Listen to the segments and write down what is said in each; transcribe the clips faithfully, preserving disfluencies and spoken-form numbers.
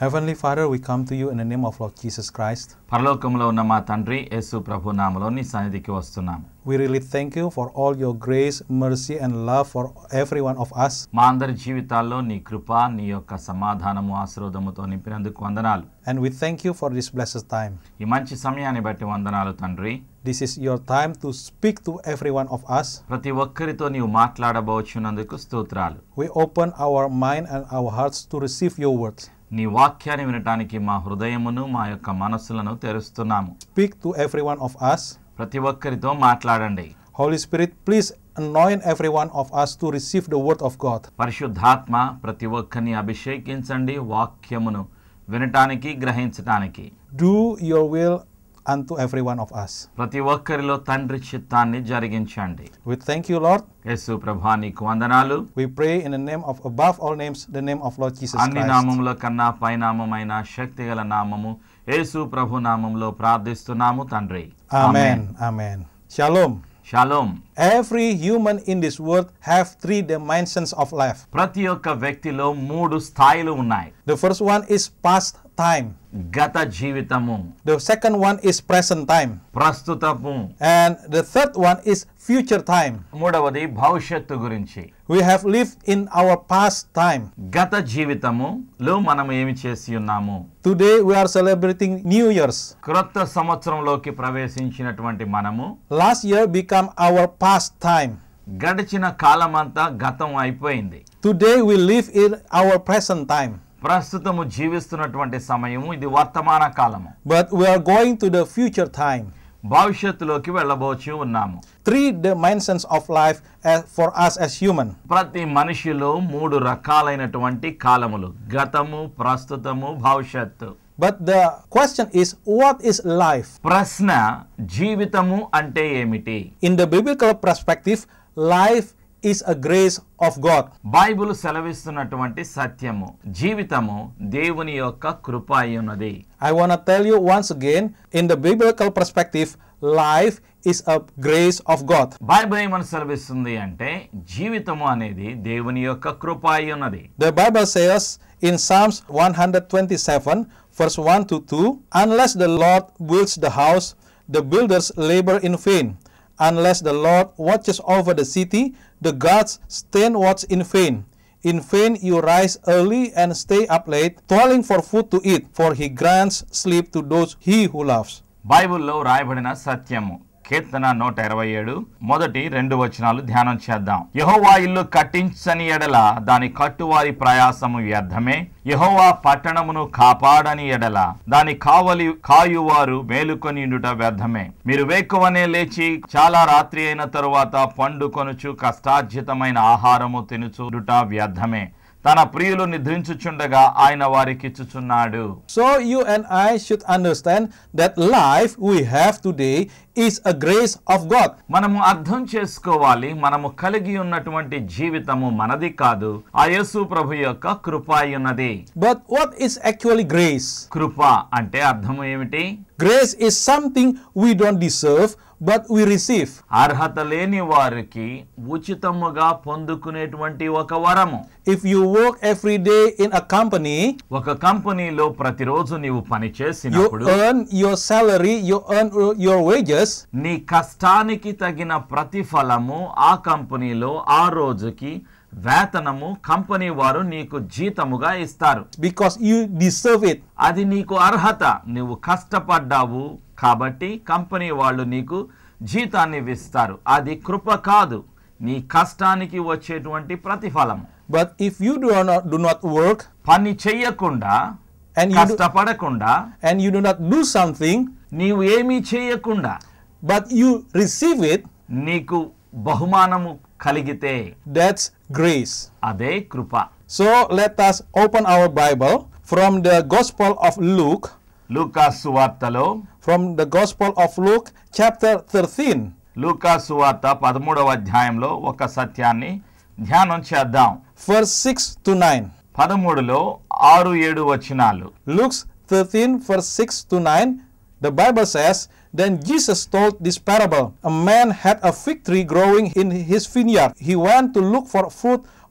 Heavenly Father, we come to you in the name of Lord Jesus Christ. పరలోకములో ఉన్న మా తండ్రి యేసు ప్రభు నామములో నీ సన్నిధికి వస్తున్నాము. We really thank you for all your grace, mercy and love for every one of us. మా అందరి జీవితాల్లో నీ కృప, నీ యొక్క సమాధానము, ఆశీర్వాదముతో నింపినందుకు వందనాలు. And we thank you for this blessed time. ఈ మంచి సమయాన్ని బట్టి వందనాలు తండ్రి. This is your time to speak to every one of us. ప్రతి ఒక్కరితో నీవు మాట్లాడబోచున్నందుకు స్తోత్రాలు. We open our mind and our hearts to receive your words. నీ వాక్యాన్ని వినటానికి మా హృదయమును, మా యొక్క మనస్సులను తెరుస్తున్నాము. Speak to every one of us. ప్రతి ఒక్కరితో మాట్లాడండి. Holy Spirit, please anoint every one of us to receive the word of God. పరిశుద్ధాత్మ ప్రతి ఒక్కరిని అభిషేకించండి వాక్యమును వినటానికి, గ్రహించటానికి. Do your will unto every one of us. ప్రతి ఒక్కరిలో తండ్రి చిత్తాన్ని జరిగించండి. We thank you, Lord. యేసు ప్రభువా నీకు వందనాలు. We pray in the name of above all names, the name of Lord Jesus Christ. అన్ని నామముల కన్నా పైనామమైన శక్తిగల నామము యేసు ప్రభు నామములో ప్రార్థిస్తున్నాము తండ్రి. Amen. Amen. Shalom. Shalom. Every human in this world have three dimensions of life. ప్రతి ఒక్క వ్యక్తిలో మూడు స్థాయిలు ఉన్నాయి. The first one is past time. గత జీవితము. The second one is present time. ప్రస్తుతము. And the third one is future time. మూడవది భవిష్యత్తు గురించి. We have lived in our past time. గత జీవితములో మనం ఏమి చేసి ఉన్నాము? Today we are celebrating New Year's. క్రొత్త సంవత్సరంలోకి ప్రవేశించినటువంటి మనము Last year become our past time. గడిచిన కాలమంతా గతం అయిపోయింది. Today we live in our present time. ప్రస్తుతము జీవిస్తున్నటువంటి సమయము ఇది వర్తమాన కాలము. But we are going to the future time. భవిష్యత్తులోకి వెళ్ళబోచి ఉన్నాము. Three dimensions of life as, for us as human. ప్రతి మనిషిలో మూడు రకాలైనటువంటి కాలములు, గతము, ప్రస్తుతము, భవిష్యత్తు. But the question is, what is life? ప్రశ్న జీవితము అంటే ఏమిటి? In the biblical perspective, life is a grace of God. Bible సెలవిస్తున్నటువంటి సత్యము, జీవితము దేవుని యొక్క కృప అయ్యున్నది. I want to tell you once again, in the biblical perspective, life is a grace of God. Bible ఏమని సెలవిస్తుంది అంటే జీవితము అనేది దేవుని యొక్క కృప అయ్యున్నది. The Bible says in Psalms one twenty-seven, verse one to two, unless the Lord builds the house, the builders labor in vain. Unless the Lord watches over the city, the guards stand watch in vain. In vain you rise early and stay up late, toiling for food to eat, for he grants sleep to those he who loves. బైబిల్లో రాయబడిన సత్యము, కీర్తన నూట ఇరవై ఏడు మొదటి రెండు వచనాలు ధ్యానం చేద్దాం. యెహోవా ఇల్లు కట్టించని ఎడల దాని కట్టువారి ప్రయాసము వ్యర్థమే. యెహోవా పట్టణమును కాపాడని ఎడల దాని కావలి కాయువారు మేలుకొనియుండుట వ్యర్థమే. మీరు వేకువనే లేచి చాలా రాత్రి అయిన తరువాత పండుకొనుచు కష్టార్జితమైన ఆహారము తినుచుండుట వ్యర్థమే. తన ప్రియులు నిద్రించుచుండగా ఆయన వారికి ఇచ్చుచున్నాడు. So you and I should understand that life we have today is a grace of God. మనము అర్థం చేసుకోవాలి, మనము కలిగి ఉన్నటువంటి జీవితము మనది కాదు, ఆ యేసు ప్రభు యొక్క కృప అయ్యున్నది. But what is actually grace? కృప అంటే అర్థం ఏమిటి? Grace is something we don't deserve, but we receive. అర్హత లేని వారికి ఉచితముగా పొందుకునేటువంటి ఒక వరము. If you work every day in a company, ఒక కంపెనీలో ప్రతిరోజు నీవు పని you చేసినప్పుడు earn your salary, you earn your wages. నీ కష్టానికి తగిన ప్రతిఫలము ఆ కంపెనీలో ఆ రోజుకి వేతనము కంపెనీ వారు నీకు జీతముగా ఇస్తారు. Because you deserve it. అది నీకు అర్హత, నువ్వు కష్టపడ్డావు కాబట్టి కంపెనీ వాళ్ళు నీకు జీతాన్ని ఇస్తారు. అది కృప కాదు, నీ కష్టానికి వచ్చేటువంటి ప్రతిఫలం. But if you do not do not work, పని చెయ్యకుండా, and you do, కష్టపడకుండా, and you do not do something, నీవు ఏమీ చేయకుండా, but you receive it, నీకు బహుమానము కలిగితే, that's grace. అదే కృప. So let us open our Bible from the Gospel of Luke. లూకా సువార్తలో, from the Gospel of Luke, chapter thirteen. లూకా సువార్త పదమూడవ అధ్యాయంలో ఒక సత్యాన్ని ధ్యానం చేద్దాం. Verse six to nine. పదమూడులో ఆరు ఏడు వచనాలు. Luke thirteen, verse six to nine. The Bible says, then Jesus told this parable. A man had a fig tree growing in his vineyard. He went to look for fruit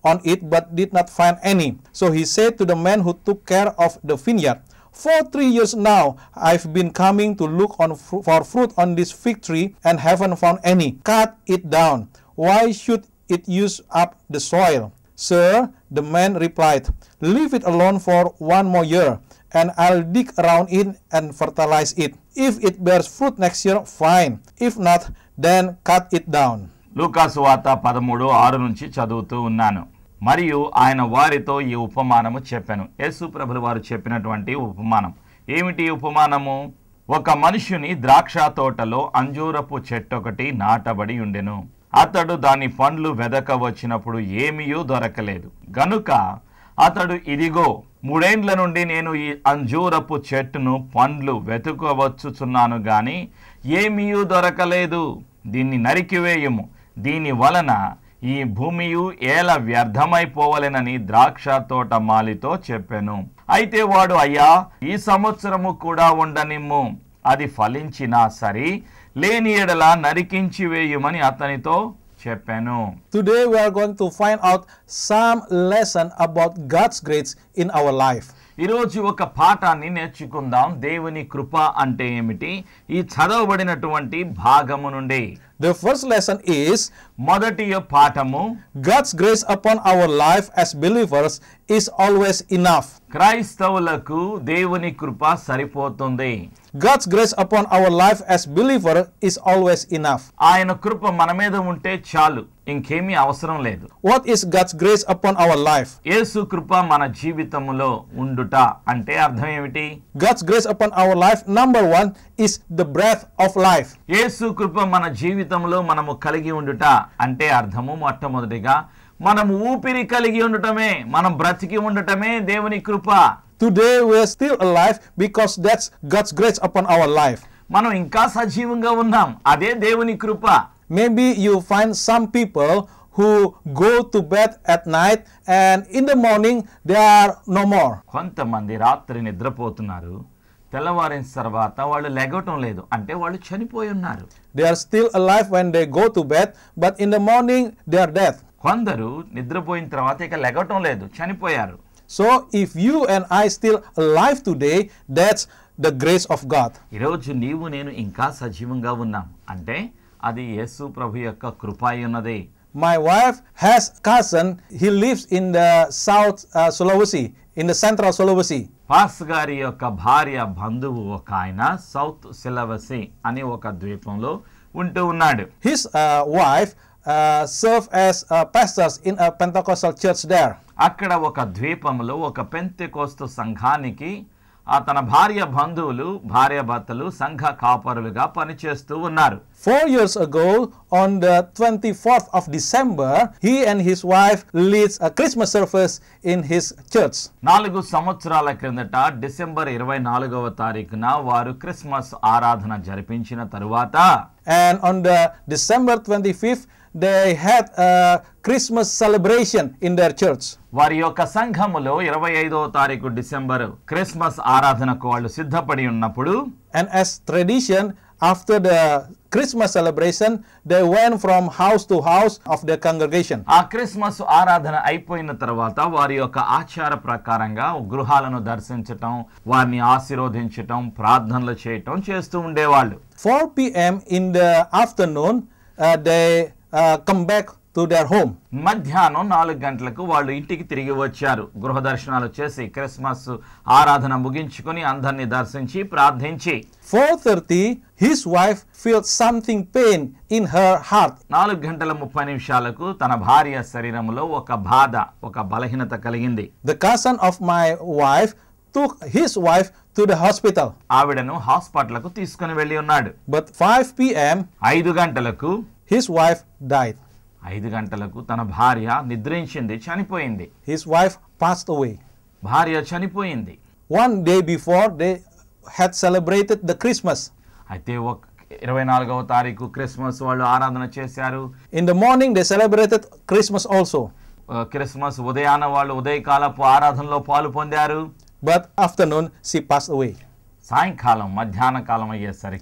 on it, but did not find any. So he said to the man who took care of the vineyard, For three years now I've been coming to look on fr- for fruit on this fig tree and haven't found any. Cut it down. Why should it use up the soil? Sir, the man replied, Leave it alone for one more year, and I'll dig around it and fertilize it. If it bears fruit next year, fine. If not, then cut it down. లూకాసు వార్త పదమూడు ఆరు నుంచి చదువుతూ ఉన్నాను. మరియు ఆయన వారితో ఈ ఉపమానము చెప్పాను. యేసు ప్రభులు వారు చెప్పినటువంటి ఉపమానం ఏమిటి? ఉపమానము, ఒక మనుష్యుని ద్రాక్ష తోటలో అంజూరపు చెట్టు ఒకటి నాటబడి ఉండెను. అతడు దాని పండ్లు వెదక వచ్చినప్పుడు ఏమీయూ దొరకలేదు. గనుక అతడు, ఇదిగో, మూడేండ్ల నుండి నేను ఈ అంజూరపు చెట్టును పండ్లు వెతుకవచ్చుచున్నాను గాని ఏమీయూ దొరకలేదు. దీన్ని నరికివేయుము. దీని వలన ఈ భూమియు ఏల వ్యర్థమైపోవలెనని ద్రాక్ష తోట మాలితో చెప్పెను. అయితే వాడు, అయ్యా, ఈ సంవత్సరము కూడా ఉండనిమ్ము, అది ఫలించినా సరి, లేని ఎడల నరికించి వేయుమని అతనితో చెప్పాను. Today we are going to find out some lesson about God's grace in our life. ఈరోజు ఒక పాఠాన్ని నేర్చుకుందాం. దేవుని కృప అంటే ఏమిటి ఈ చదవబడినటువంటి భాగము నుండి. The first lesson is, మొదటి పాఠము, God's grace upon our life as believers is always enough. క్రైస్తవులకు దేవుని కృప సరిపోతుంది. God's grace upon our life as believer is always enough. ఆయన కృప మన మీద ఉంటే చాలు, ఇంకేమీ అవసరం లేదు. What is God's grace upon our life? యేసు కృప మన జీవితములో ఉండుట అంటే అర్థం ఏమిటి? God's grace upon our life, number one, is the breath of life. యేసు కృప మన జీవితంలో మనము కలిగి ఉండుట అంటే అర్థము మొట్టమొదటిగా మనము ఊపిరి కలిగి ఉండటమే, మనం బ్రతికి ఉండటమే దేవుని కృప. Today we are still alive because that's God's grace upon our life. మనం ఇంకా సజీవంగా ఉన్నాం, అదే దేవుని కృప. Maybe you find some people who go to bed at night and in the morning they are no more. కొంతమంది రాత్రి నిద్రపోతున్నారు, తెల్లవారిన తర్వాత వాళ్ళు లెగటం లేదు, అంటే వాళ్ళు చనిపోయి ఉన్నారు. They are still alive when they go to bed, but in the morning they are dead. కొందరు నిద్రపోయిన తర్వాత ఇక లెగటం లేదు, చనిపోయారు. So if you and I still alive today, that's the grace of God. ఈరోజు నీవు నేను ఇంకా సజీవంగా ఉన్నాం అంటే అది యేసు ప్రభు యొక్క కృప అయి ఉన్నది. My wife has cousin, he lives in the South uh, Sulawesi, in the Central Sulawesi. పాస్ గారి యొక్క భార్య బంధువు ఒక ఆయన సౌత్ సిలవసి అనే ఒక ద్వీపంలో ఉంటూ ఉన్నాడు. His uh, wife uh, serve as uh, pastors in a Pentecostal church there. అక్కడ ఒక ద్వీపంలో ఒక పెంతెకోస్తు సంఘానికి తన భార్య బంధువులు భార్య భర్తలు సంఘ కాపరులుగా పనిచేస్తూ ఉన్నారు. Four years ago, on the twenty-fourth of December, he and his wife leads a Christmas service in his church. నాలుగు సంవత్సరాల క్రిందట డిసెంబర్ ఇరవై నాలుగవ తారీఖున వారు క్రిస్మస్ ఆరాధన జరిపించిన తరువాత, and on the December twenty-fifth, they had a Christmas celebration in their church. వారి యొక్క సంఘములో ఇరవై ఐదవ తారీఖు డిసెంబర్ క్రిస్మస్ ఆరాధనకు వాళ్ళు సిద్ధపడి ఉన్నప్పుడు, and as tradition, after the Christmas celebration, they went from house to house of their congregation. ఆ క్రిస్మస్ ఆరాధన అయిపోయిన తర్వాత వారి యొక్క ఆచార ప్రకారంగా గృహాలను దర్శించటం, వారిని ఆశీర్వదించటం, ప్రార్థనలు చేయటం చేస్తూ ఉండేవాళ్ళు. four p m in the afternoon, uh, they uh, come back to their home. మధ్యాహ్నం నాలుగు గంటలకు వాళ్ళు ఇంటికి తిరిగి వచ్చారు. గృహ దర్శనాలు చేసి క్రిస్మస్ ఆరాధన ముగించుకొని అందరిని దర్శించి ప్రార్థించి, four thirty, his wife felt something pain in her heart. నాలుగు గంటల ముప్పై నిమిషాలకు తన భార్య శరీరంలో ఒక బాధ, ఒక బలహీనత కలిగింది. The cousin of my wife took his wife to the hospital. ఆవిడను హాస్పిటల్కు తీసుకుని వెళ్ళి ఉన్నాడు. But five p m, ఐదు గంటలకు his wife died. ఐదు గంటలకు తన భార్య నిద్రించింది, చనిపోయింది. His wife passed away. భార్య చనిపోయింది. One day before, they had celebrated the Christmas. అయితే ఒక ఇరవై నాలుగవ తారీఖు క్రిస్మస్ వాళ్ళు ఆరాధన చేశారు. In the morning they celebrated Christmas also. Christmas ఉదయాన వాళ్ళు ఉదయకాలపు ఆరాధనలో పాలు పొందారు. But afternoon she passed away. సాయంకాలం మధ్యాహ్న కాలం అయ్యేసరికి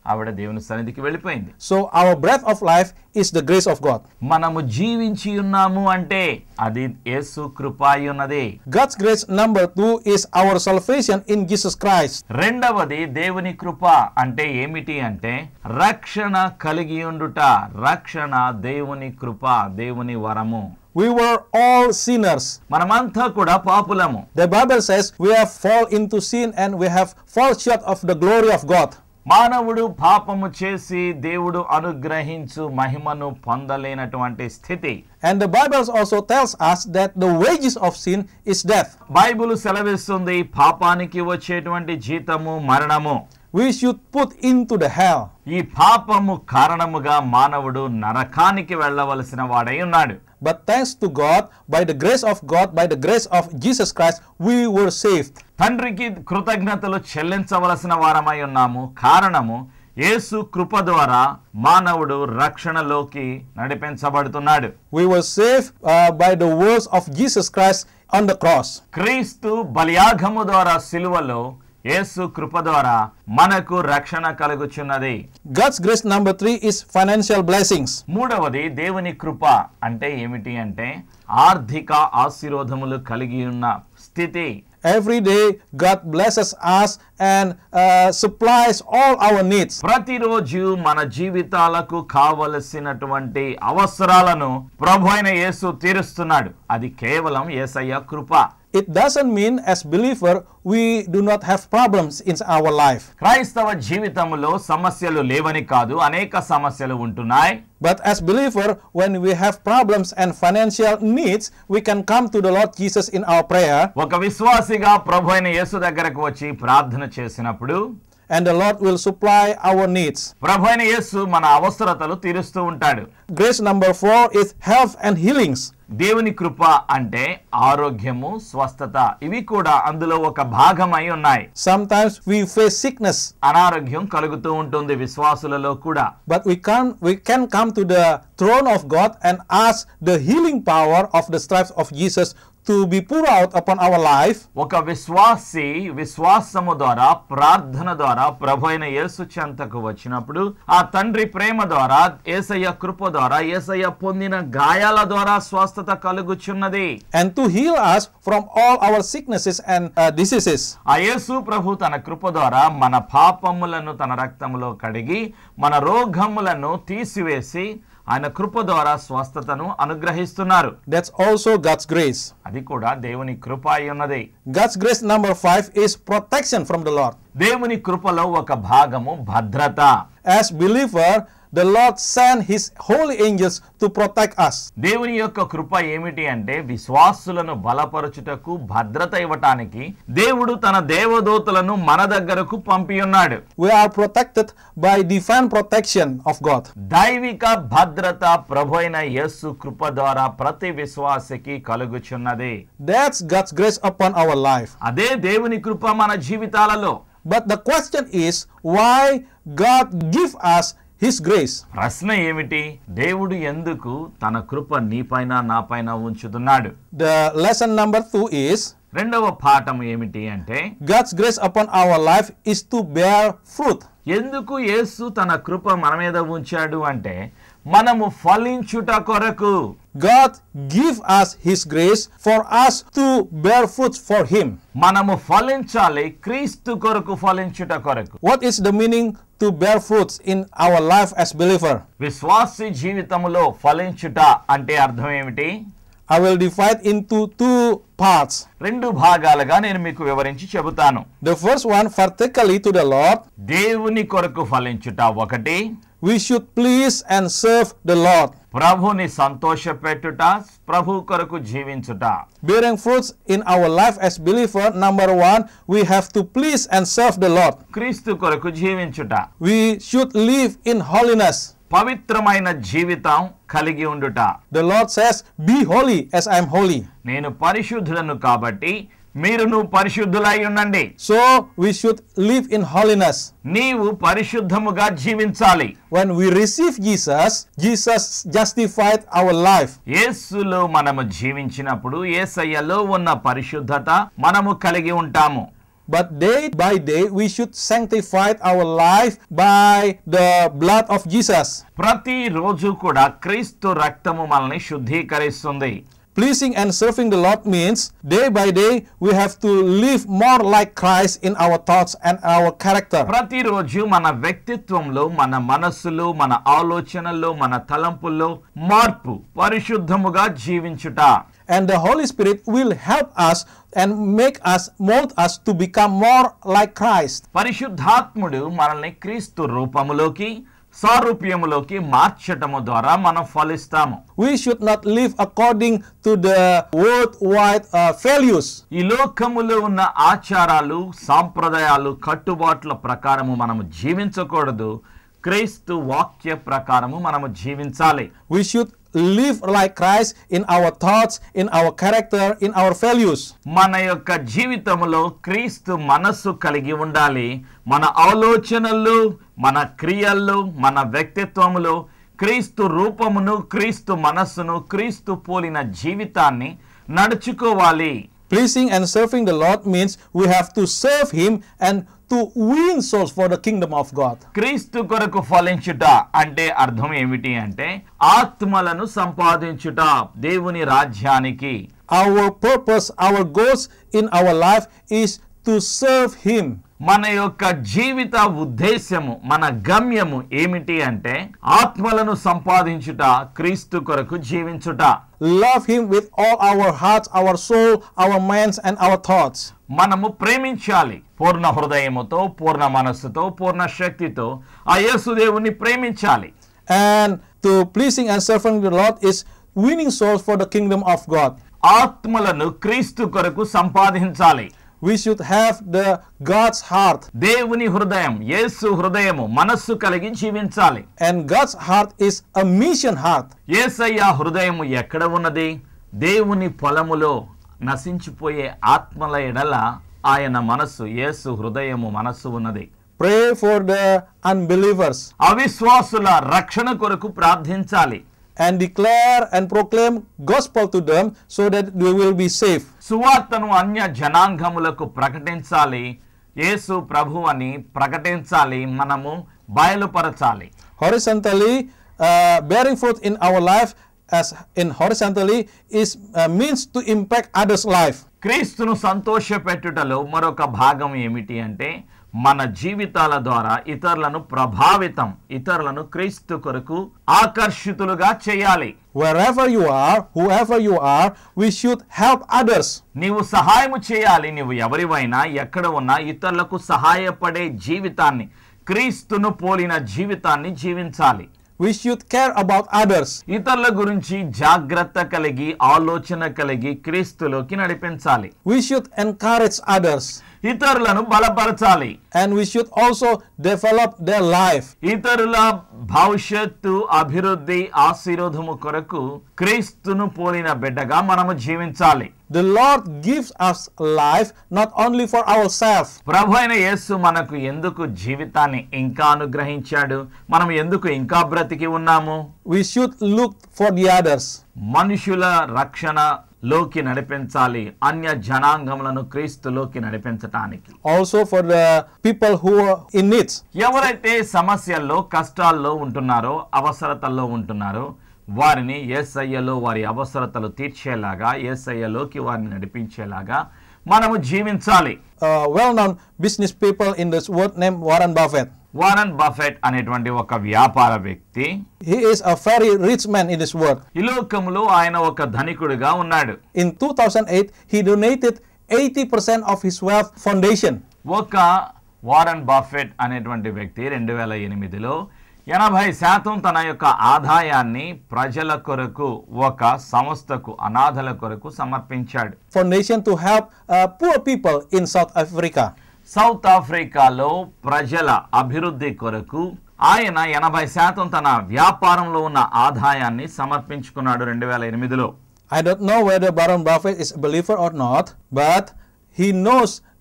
ఆవిడ దేవుని సన్నిధికి వెళ్ళిపోయింది. So our breath of life is the grace of God. మనము జీవించి ఉన్నాము అంటే అది యేసు కృప అయి ఉన్నది. God's grace number two is our salvation in Jesus Christ. రెండవది దేవుని కృప అంటే ఏమిటి అంటే రక్షణ కలిగి ఉండుట. రక్షణ దేవుని కృప, దేవుని వరము. We were all sinners. మనమంతా కూడా పాపులము. The Bible says we have fall into sin and we have fall short of the glory of God. మానవుడు పాపము చేసి దేవుడు అనుగ్రహించు మహిమను పొందలేనటువంటి స్థితి. And the Bible also tells us that the wages of sin is death. Bible సెలవిస్తుంది పాపానికి వచ్చేటువంటి జీతము మరణము. We should put into the hell. ఈ పాపము కారణముగా మానవుడు నరకానికి వెళ్ళవలసిన వాడై ఉన్నాడు. But thanks to God, by the grace of God, by the grace of Jesus Christ, we were saved. తండ్రికి కృతజ్ఞతలు చెల్లించవలసిన వారమై ఉన్నాము. కారణము యేసు కృప ద్వారా మానవుడు రక్షణలోకి నడిపించబడుతున్నాడు. We were saved uh, by the words of Jesus Christ on the cross. క్రీస్తు బలియాగము ద్వారా సిలువలో యేసు కృప ద్వారా మనకు రక్షణ కలుగుచున్నది. God's grace number three is financial blessings. మూడవది దేవుని కృప అంటే ఏమిటి అంటే ఆర్థిక ఆశీర్వాదములు కలిగి ఉన్న స్థితి. Every day God blesses us and uh, supplies all our needs. ప్రతిరోజు మన జీవితాలకు కావలసినటువంటి అవసరాలను ప్రభువైన యేసు తీరుస్తున్నాడు. అది కేవలం యేసయ్య కృప. It doesn't mean as believer we do not have problems in our life. క్రైస్తవ జీవితంలో సమస్యలు లేవని కాదు, అనేక సమస్యలు ఉంటున్నాయి. But as believer, when we have problems and financial needs, we can come to the Lord Jesus in our prayer. ఒక విశ్వాసిగా ప్రభువైన యేసు దగ్గరకు వచ్చి ప్రార్థన చేసినప్పుడు and the Lord will supply our needs. ప్రభువైన యేసు మన అవసరతలు తీరుస్తూ ఉంటాడు. Grace number four is health and healings. దేవుని కృప అంటే ఆరోగ్యము, స్వస్థత. ఇవి కూడా అందులో ఒక భాగమై ఉన్నాయి. Sometimes we face sickness. అనారోగ్యం కలుగుతూ ఉంటుంది విశ్వాసులలో కూడా. But we can we can come to the throne of God and ask the healing power of the stripes of Jesus to be poured out upon our life. ఒక విశ్వాసి విశ్వాసము ద్వారా ప్రార్థన ద్వారా ప్రభువైన యేసు చెంతకు వచ్చినప్పుడు ఆ తండ్రి ప్రేమ ద్వారా యేసయ్య కృప ద్వారా యేసయ్య పొందిన గాయాల ద్వారా స్వస్థత కలుగుచున్నది. And to heal us from all our sicknesses and uh, diseases. ఆ యేసు ప్రభు తన కృప ద్వారా మన పాపములను తన రక్తములో కడిగి మన రోగములను తీసివేసి ఆయన కృప ద్వారా స్వస్థతను అనుగ్రహిస్తున్నారు. That's also God's grace. అది కూడా దేవుని కృప అయి ఉన్నది. God's grace number five is protection from the Lord. దేవుని కృపలో ఒక భాగము భద్రత. As believer, the Lord sent his holy angels to protect us. దేవుని యొక్క కృప ఏమిటి అంటే విశ్వాసులను బలపరచుటకు భద్రత ఇవ్వటానికి దేవుడు తన దేవదూతలను మన దగ్గరకు పంపి ఉన్నాడు. We are protected by divine protection of God. దైవిక భద్రత ప్రభువైన యేసు కృప ద్వారా ప్రతి విశ్వాసికి కలుగుచున్నది. That's God's grace upon our life. అదే దేవుని కృప మన జీవితాలలో. But the question is why God give us his grace. ప్రశ్న ఏమిటి? దేవుడు ఎందుకు తన కృప నీపైన నాపైన ఉంచుతున్నాడు? The lesson number two is రెండవ పాఠం ఏమిటి అంటే God's grace upon our life is to bear fruit. ఎందుకు యేసు తన కృప మన మీద ఉంచాడు అంటే మనము ఫలించుట కొరకు. God give us his grace for us to bear fruit for him. మనము ఫలించాలి క్రీస్తు కొరకు, ఫలించుట కొరకు. What is the meaning to bear fruits in our life as believer? విశ్వాసి జీవితములో ఫలించుట అంటే అర్థం ఏమిటి? I will divide into two parts. రెండు భాగాలుగా నేను మీకు వివరించి చెబుతాను. The first one, particularly to the Lord. దేవుని కొరకు ఫలించుట ఒకటి. We should please and serve the Lord. ప్రభుని సంతోషపెట్టుట, ప్రభు కొరకు జీవించుట. Bearing fruits in our life as believer, number one, we have to please and serve the Lord. క్రీస్తు కొరకు జీవించుట. We should live in holiness. పవిత్రమైన జీవితం కలిగి ఉండుట. The Lord says, be holy as I am holy. నేను పరిశుద్ధులను కాబట్టి మీరును పరిశుద్ధులై ఉండండి. So we should live in holiness. నీవు పరిశుద్ధముగా జీవించాలి. When we receive Jesus, Jesus justified our life. యేసులో మనము జీవించినప్పుడు యేసయ్యలో ఉన్న పరిశుద్ధత మనము కలిగి ఉంటాము. but day by day we should sanctify our life by the blood of Jesus. ప్రతి రోజు కూడా క్రీస్తు రక్తము మనల్ని శుద్ధీకరిస్తుంది. Pleasing and serving the Lord means day by day we have to live more like Christ in our thoughts and our character. ప్రతిరోజు మన వ్యక్తిత్వంలో, మన మనస్సులో, మన ఆలోచనల్లో, మన తలంపుల్లో మార్పు, పరిశుద్ధముగా జీవించుట. And the Holy Spirit will help us and make us, mold us to become more like Christ. పరిశుద్ధాత్ముడు మనల్ని క్రీస్తు రూపములోకి, సారూప్యములోకి మార్చటము ద్వారా మనం ఫలిస్తాము. We should not live according to the worldwide uh, values. ఈ లోకములో ఉన్న ఆచారాలు, సాంప్రదాయాలు, కట్టుబాట్ల ప్రకారము మనము జీవించకూడదు. క్రీస్తు వాక్య ప్రకారము మనము జీవించాలి. We should live like Christ in our thoughts, in our character, in our values. మన యొక్క జీవితంలో క్రీస్తు మనస్సు కలిగి ఉండాలి. మన ఆలోచనలు, మన క్రియల్లో, మన వ్యక్తిత్వములో క్రీస్తు రూపమును, క్రీస్తు మనస్సును, క్రీస్తు పోలిన జీవితాన్ని నడుచుకోవాలి. Pleasing and serving the Lord means we have to serve Him and to win souls for the kingdom of God. క్రీస్తు కొరకు ఫలించుట అంటే అర్థం ఏమిటి అంటే ఆత్మలను సంపాదించుట దేవుని రాజ్యానికి. Our purpose, our goals in our life is to serve Him. మన యొక్క జీవిత ఉద్దేశ్యము, మన గమ్యము ఏమిటి అంటే ఆత్మలను సంపాదించుట, క్రీస్తు కొరకు జీవించుట. Love Him with all our hearts, our soul, our minds and our thoughts. మనము ప్రేమించాలి. పూర్ణ హృదయముతో, పూర్ణ మనస్సుతో, పూర్ణ శక్తితో ఆ యేసుదేవుని ప్రేమించాలి. And to pleasing and serving the Lord is winning souls for the kingdom of God. ఆత్మలను క్రీస్తు కొరకు సంపాదించాలి. We should have the God's heart. దేవుని హృదయం, యేసు హృదయము, మనస్సు కలిగి జీవించాలి. And God's heart is a mission heart. యేసయ్య హృదయము ఎక్కడ ఉన్నది? దేవుని పొలములో నశించిపోయే ఆత్మల ఎడల ఆయన మనస్సు, యేసు హృదయము, మనస్సు ఉన్నది. Pray for the unbelievers. అవిశ్వాసుల రక్షణ కొరకు ప్రార్థించాలి. And declare and proclaim gospel to them so that they will be safe. సువార్తను అన్య జనాంగములకు ప్రకటించాలి. యేసు ప్రభు అని ప్రకటించాలి. మనము బయలుపరచాలి. Horizontally, uh, bearing fruit in our life as in horizontally is uh, means to impact others' life. క్రీస్తును సంతోషపెట్టుటలో మరొక భాగం ఏమిటి అంటే మన జీవితాల ద్వారా ఇతరులను ప్రభావితం, ఇతరులను క్రీస్తు కొరకు ఆకర్షితులుగా చేయాలి. Wherever you are, whoever you are, we should help others. నీవు సహాయము చేయాలి. నీవు ఎవరివైనా, ఎక్కడ ఉన్నా ఇతరులకు సహాయపడే జీవితాన్ని, క్రీస్తును పోలిన జీవితాన్ని జీవించాలి. We should care about others. ఇతరుల గురించి జాగ్రత్త కలిగి, ఆలోచన కలిగి క్రీస్తులోకి నడిపించాలి. We should encourage others. ఇతరులను బలపరచాలి. And we should also develop their life. ఇతరుల భవిష్యత్తు, అభివృద్ధి, ఆశీర్వాదము కొరకు క్రీస్తును పోలిన బిడ్డగా మనము జీవించాలి. The Lord gives us life not only for ourselves. ప్రభువైన యేసు మనకు ఎందుకు జీవితాన్ని ఇంకా అనుగ్రహించాడు? మనం ఎందుకు ఇంకా బ్రతికి ఉన్నాము? We should look for the others. మనుషుల రక్షణ లోకి నడిపించాలి, అన్య జనాంగములను క్రీస్తులోకి నడిపించటానికి. Also for the people who are in need. ఎవరైతే సమస్యల్లో, కష్టాల్లో ఉంటున్నారో, అవసరతల్లో ఉంటున్నారో వారిని యేసయ్యలో వారి అవసరతలు తీర్చేలాగా, యేసయ్యలోకి వారిని నడిపించేలాగా మనము జీవించాలి. Uh, well-known business people in this world named Warren Buffett. Warren Buffett అనేటువంటి ఒక వ్యాపార వ్యక్తి. He is a very rich man in this world. ఈ లోకములో ఆయన ఒక ధనికుడిగా ఉన్నాడు. In two thousand eight, he donated eighty percent of his wealth foundation. ఒక వారన్ బఫెట్ అనేటువంటి వ్యక్తి రెండు వేల ఎనిమిదిలో ఎనభై శాతం తన యొక్క ఆదాయాన్ని ప్రజల కొరకు, ఒక సంస్థకు, అనాథల కొరకు సమర్పించాడు. Foundation to help uh, poor people in South Africa. South ఆఫ్రికాలో ప్రజల అభివృద్ధి కొరకు ఆయన ఎనభై శాతం తన వ్యాపారంలో ఉన్న ఆదాయాన్ని సమర్పించుకున్నాడు రెండు వేల ఎనిమిదిలో. I don't know whether Warren Buffett is a believer or not, but he knows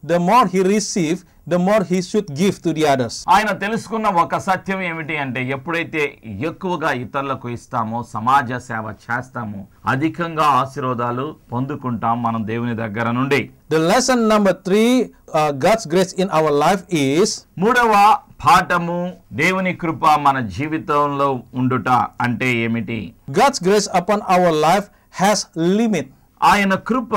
the more he receives, the more he should give to the others. ఆయన తెలుసుకున్న ఒక సత్యం ఏమిటి అంటే ఎప్పుడైతే ఎక్కువగా ఇతరులకు ఇస్తామో సమాజ సేవ చేస్తామో అధికంగా ఆశీర్వాదాలు పొందుకుంటాం మనం దేవుని దగ్గర నుండి. The lesson number three, uh, God's grace in our life is, మూడవ పాఠము దేవుని కృప మన జీవితంలో ఉండుట అంటే ఏమిటి? God's grace upon our life has limit. ఆయన కృప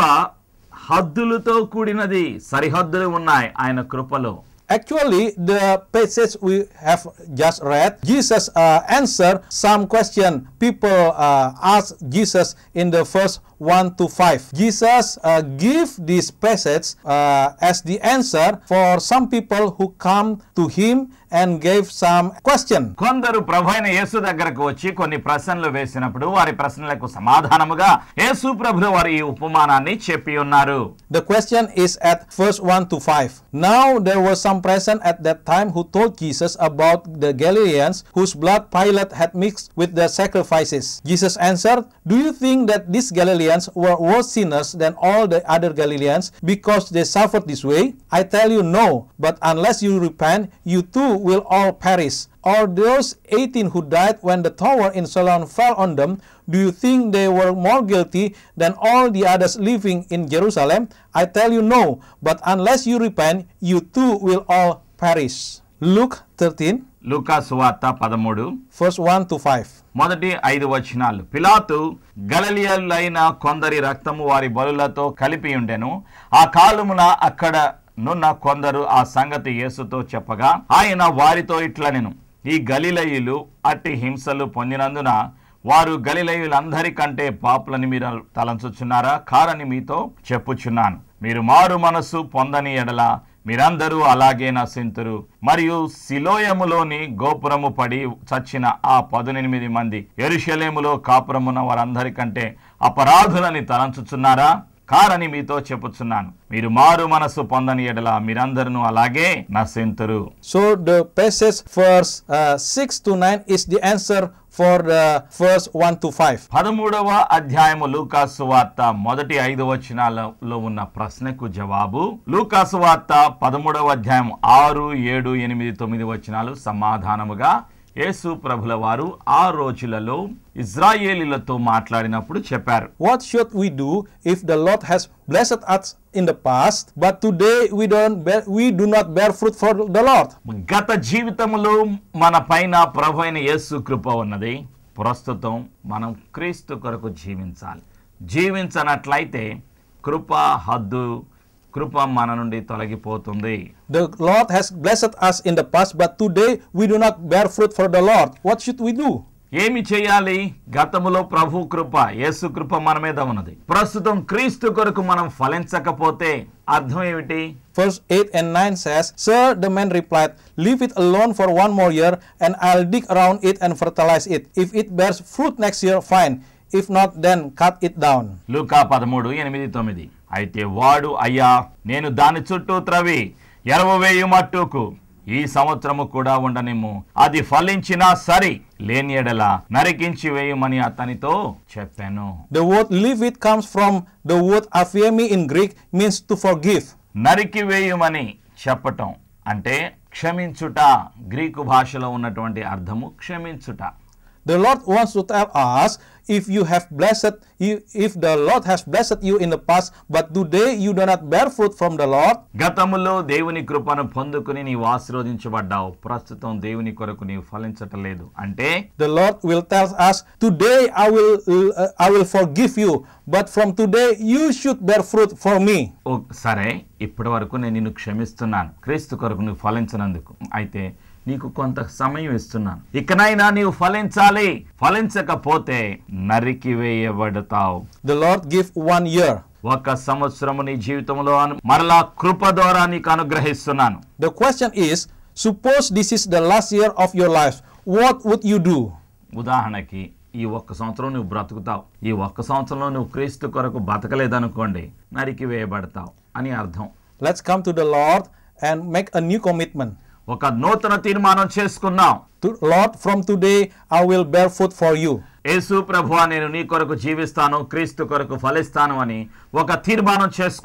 హద్దులతో కూడినది, సరిహద్దులు ఉన్నాయి ఆయన కృపలో. Actually, the passage we have just read, Jesus uh, answered some question people uh, asked Jesus in the verse one to five. Jesus uh, give this passage uh, as the answer for some people who come to him and gave some question. కొందరు ప్రభువైన యేసు దగ్గరకు వచ్చి కొన్ని ప్రశ్నలు వేసినప్పుడు వారి ప్రశ్నలకు సమాధానముగా యేసు ప్రభువు వారి ఈ ఉపమానాన్ని చెప్పి ఉన్నారు. The question is at verse one to five. Now there was some person at that time who told Jesus about the Galileans whose blood Pilate had mixed with their sacrifices. Jesus answered, "Do you think that these Galileans were worse sinners than all the other Galileans because they suffered this way? I tell you no, but unless you repent, you too will all perish. Or those eighteen who died when the tower in Siloam fell on them, do you think they were more guilty than all the others living in Jerusalem? I tell you no, but unless you repent, you too will all perish." Luke thirteen, లూకా సువార్త పదమూడు verse one to five. మొదటి ఐదు వచనాలు. పిలాతు గలిలయులైన కొందరి రక్తము వారి బలులతో కలిపి ఉండెను. ఆ కాలమున అక్కడ నున్న కొందరు ఆ సంగతి యేసుతో చెప్పగా ఆయన వారితో ఇట్లనెను, ఈ గలిలయులు అట్టి హింసలు పొందినందున వారు గలిలయులందరికంటే పాపులని మీరు తలంచుచున్నారా? కారని మీతో చెప్పుచున్నాను. మీరు మారు మనసు పొందని ఎడల మీరందరూ అలాగే నశింతురు. మరియు సిలోయములోని గోపురము పడి చచ్చిన ఆ పదునెనిమిది మంది యెరూషలేములో కాపురమున్న వారందరికంటే అపరాధులని తలంచుచున్నారా? కారని మీతో చెప్పుచున్నాను. మీరు మారు మనసు పొందని ఎడల మీరందరూ అలాగే నశింతురు. So the passage verse uh, six to nine is the answer for the verse one to five. పదమూడవ అధ్యాయము లూకా సువార్త మొదటి ఐదు వచనాలలో ఉన్న ప్రశ్నకు జవాబు. లూకా సువార్త పదమూడవ అధ్యాయం ఆరు ఏడు ఎనిమిది తొమ్మిది వచనాలు సమాధానముగా యేసు ప్రభుల వారు ఆ రోజులలో ఇజ్రాయేలీలతో మాట్లాడినప్పుడు చెప్పారు. What should we do if the Lord has blessed us in the past, but today we don't bear, we do not bear fruit for the Lord? గత జీవితంలో మన పైన ప్రభువైన యేసు కృప ఉన్నది. ప్రస్తుతం మనం క్రీస్తు కొరకు జీవించాలి. జీవించనట్లయితే కృప హద్దు కృప మన నుండి తొలగిపోతుంది. The Lord has blessed us in the past, but today we do not bear fruit for the Lord. What should we do? ఏమి చేయాలి? గతములో ప్రభు కృప యేసు కృప మన మీద ఉన్నది. ప్రస్తుతం క్రీస్తు కొరకు మనం ఫలించకపోతే అర్థం ఏమిటి? Verse eight and nine says, "Sir," the man replied, "leave it alone for one more year and I'll dig around it and fertilize it. If it bears fruit next year, fine. If not, then cut it down." లూకా పదమూడు ఎనిమిది తొమ్మిది. అయితే వాడు, అయ్యా నేను దాని చుట్టూ త్రవి ఎరవవేయు మట్టుకు ఈ సంవత్సరము కూడా ఉండనిమ్ము, అది ఫలించినా సరి, లేని ఎడల నరికించి వేయమని అతనితో చెప్పాను. The word leave it comes from the word aphiemi in Greek, means to forgive. నరికి వేయమని చెప్పటం అంటే క్షమించుట. గ్రీకు భాషలో ఉన్నటువంటి అర్థము క్షమించుట. The Lord wants to tell us, if you have blessed you, if the Lord has blessed you in the past, but today you do not bear fruit from the Lord. గతములో దేవుని కృపను పొందుకుని నీవు ఆశీర్వదించబడ్డావు, ప్రస్తుతం దేవుని కొరకు నీవు ఫలించటలేదు అంటే the Lord will tell us, today I will uh, I will forgive you, but from today you should bear fruit for me. ఓ సరే, ఇప్పటి వరకు నేను నిన్ను క్షమిస్తున్నాను క్రీస్తు కొరకు నువ్వు ఫలించినందుకు. అయితే నీకు కొంత సమయం ఇస్తున్నాను, ఇకనైనా నీవు ఫలించాలి. ఫలించకపోతే నరికి వేయబడతావు. The Lord give one year. ఒక సంవత్సరము నీ జీవితంలో మరలా కృప ద్వారా నీకు అనుగ్రహిస్తున్నాను. The question is, suppose this is the last year of your life, what would you do? ఉదాహరణకి ఈ ఒక్క సంవత్సరం నువ్వు బ్రతుకుతావు, ఈ ఒక్క సంవత్సరంలో నువ్వు క్రీస్తు కొరకు బతకలేదనుకోండి, నరికి వేయబడతావు అని అర్థం. Let's come to the Lord and make a new commitment. ఒక నూతన తీర్మానం చేసుకున్నాం. Lord, from today I will bear fruit for you. యేసు ప్రభువా, నేను నీ కొరకు జీవిస్తాను, క్రీస్తు కొరకు ఫలిస్తాను అని ఒక తీర్మానం చేసుకుందాం.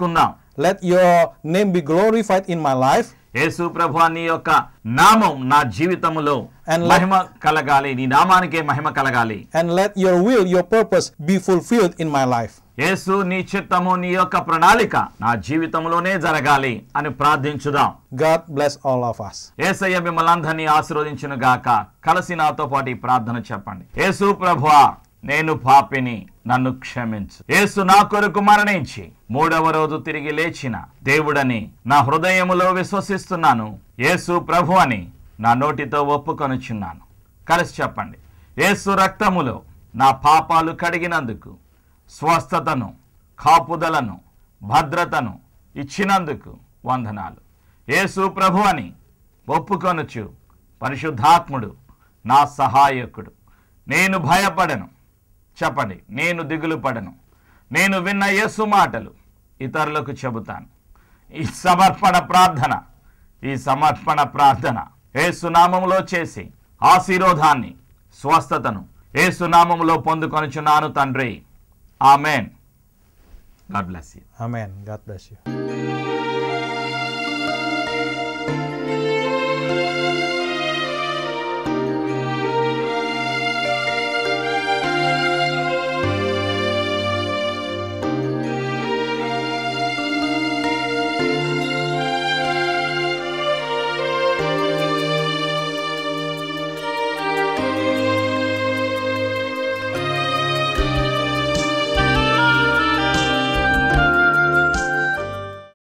let your name be glorified in my life. యేసు ప్రభువా నీ యొక్క నామం నా జీవితములో మహిమ కలగాలి, నీ నామానికే మహిమ కలగాలి. And let your will, your purpose be fulfilled in my life. యేసు నీ చిత్తము నీ యొక్క ప్రణాళిక నా జీవితంలోనే జరగాలి అని ప్రార్థించుదాం. God bless all of us. యేసయ్య మిమ్మల్ని అందరినీ ఆశీర్వదించును గాక. కలిసి నాతో పాటు ఈ ప్రార్థన చెప్పండి. యేసు ప్రభువా నేను పాపిని, నన్ను క్షమించు. యేసు నా కొరకు మరణించి మూడవ రోజు తిరిగి లేచిన దేవుడని నా హృదయములో విశ్వసిస్తున్నాను. యేసు ప్రభు అని నా నోటితో ఒప్పుకొనుచున్నాను. కలిసి చెప్పండి. యేసు రక్తములో నా పాపాలు కడిగినందుకు, స్వస్థతను, కాపుదలను, భద్రతను ఇచ్చినందుకు వందనాలు. యేసు ప్రభు అని ఒప్పుకొనుచు పరిశుద్ధాత్ముడు నా సహాయకుడు. నేను భయపడను. చెప్పండి. నేను దిగులు పడను. నేను విన్న యేసు మాటలు ఇతరులకు చెబుతాను. ఈ సమర్పణ ప్రార్థన ఈ సమర్పణ ప్రార్థన యేసు నామములో చేసి ఆశీర్వాదాన్ని, స్వస్థతను యేసు నామములో పొందుకొనుచున్నాను తండ్రి. ఆమేన్. God bless you. Amen. God bless you.